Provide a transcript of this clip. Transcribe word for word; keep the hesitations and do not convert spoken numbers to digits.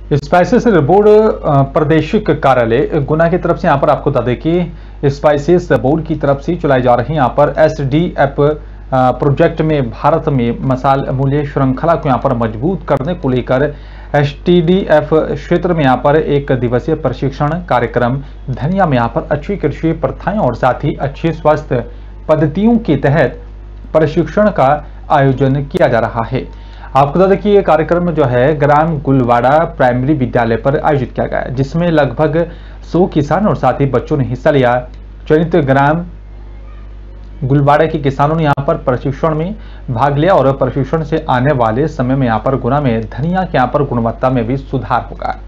Spices board प्रादेशिक कार्यालय गुना की तरफ से यहाँ पर आपको बता दें कि स्पाइसेस बोर्ड की तरफ से चलाई जा रही यहाँ पर एस डी एफ प्रोजेक्ट में भारत में मसाल मूल्य श्रृंखला को यहाँ पर मजबूत करने को लेकर एस टी डी एफ क्षेत्र में यहाँ पर एक दिवसीय प्रशिक्षण कार्यक्रम धनिया में यहाँ पर अच्छी कृषि प्रथाएं और साथ ही अच्छी स्वास्थ्य पद्धतियों के तहत प्रशिक्षण का आयोजन किया जा रहा है। आपको बता दें कि ये कार्यक्रम जो है ग्राम गुलवाड़ा प्राइमरी विद्यालय पर आयोजित किया गया, जिसमें लगभग सौ किसान और साथ ही बच्चों ने हिस्सा लिया। चयनित ग्राम गुलवाड़ा के किसानों ने यहाँ पर प्रशिक्षण में भाग लिया और प्रशिक्षण से आने वाले समय में यहाँ पर गुना में धनिया के यहाँ पर गुणवत्ता में भी सुधार होगा।